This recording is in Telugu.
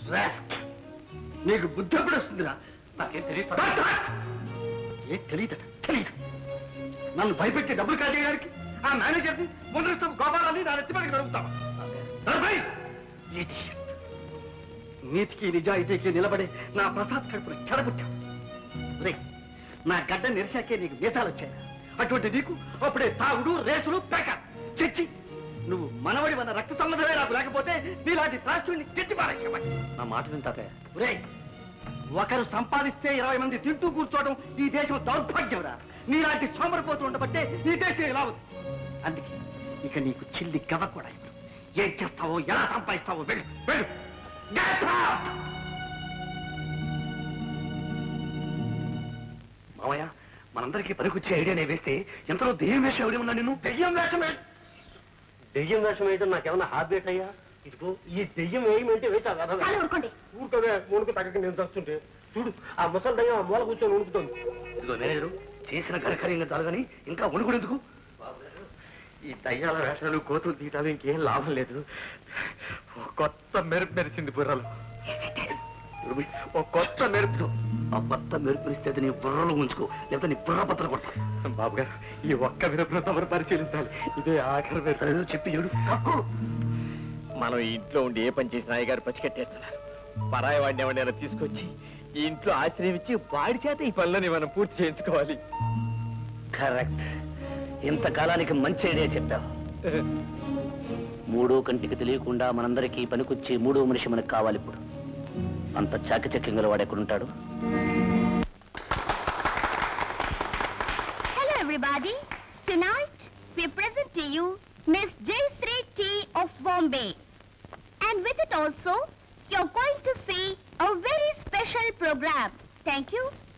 నీకు బుద్ధి ఎప్పుడు వస్తుందిరా? నాకేం తెలియదు. ఏం తెలియదు తెలియదు. నన్ను భయపెట్టి డబ్బులు కాజేయడానికి ఆ మేనేజర్ని ముందు గోపాలని నా నెత్తిపడికి నడుపుతావా? నీతికి నిజాయితీకి నిలబడే నా ప్రసాద్ కడుపును చెడబుట్టావు. నా గడ్డ నిరసాకే నీకు మీసాలు వచ్చాయి. అటువంటి నీకు అప్పుడే తాగుడు రేసులు పేక చెచ్చి. నువ్వు మనవడి మన రక్త సంబంధమే నాకు లేకపోతే నీలాంటి త్రాచుడిని గట్టి పారేసేవాడి. నా మాట వింటారే. ఒకరు సంపాదిస్తే 20 మంది తింటూ కూర్చోవడం ఈ దేశం దౌర్భాగ్యంరా. నీలాంటి సోమరిపోతూ ఉండబట్టే ఈ దేశం ఇలా ఉంది. అందుకే ఇక నీకు చిల్లి గవ కూడా ఇప్పుడు. ఏం చేస్తావో ఎలా సంపాదిస్తావో వెళ్ళు వెళ్ళు. మామయ్య, మనందరికీ పనికొచ్చే ఐడియానే వేస్తే ఎంతలో దెయ్యం వేషం ఎవడే ఉన్నా నేను. దెయ్యం వేషం వేయడం నాకేమన్నా హాబిట్ అయ్యా? ఇదిగో ఈ దెయ్యం వేయమంటే వేసా ఊరుకోవే. మూడుకు తగ్గక నేను చస్తుంటే చూడు, ఆ ముసలి దయ్యం ఆ మూల కూర్చొని ఉణుకుతోంది. ఇదిగో మేనేజరు, చేసిన ఘనకార్యంగా చాలు కానీ ఇంకా ఉణుకుడు ఎందుకు? ఈ దయ్యాల వేషాలు కోతులు తీయటాలు ఇంకేం లాభం లేదు. కొత్త మెరుపు మెరిచింది బుర్రలు. కొత్త మెరుపు. ఆ కొత్త మెరుపునిస్తే నీ బుర్రలు ఉంచుకో, లేకపోతే నీ బుర్ర పత్ర కొడతా. బాబు గారు, ఈ ఒక్క మెరుపును తమరు పరిశీలించాలి. ఇదే ఆఖరి మెరుపు. చెప్పి ఏడు. మనం ఈ ఇంట్లో ఉండి ఏ పని చేసినా అయ్యగారు పచ్చికట్టేస్తున్నారు. పరాయి వాడిని ఎవరైనా తీసుకొచ్చి ఈ ఇంట్లో ఆశ్రయం ఇచ్చి వాడి చేత ఈ పనులని మనం పూర్తి చేయించుకోవాలి. కరెక్ట్. ఇంతకాలానికి మంచి ఐడియా చెప్పావు. మూడో కంటికి తెలియకుండా మనందరికీ పనికొచ్చి మూడో మనిషి మనకు కావాలి. ఇప్పుడు అంత చాకచక్యంగా వాడు ఎక్కడుంటాడు? Hello everybody. Tonight we present to you Miss Jayashree T of Bombay. And with it also you're going to see a very special program. Thank you.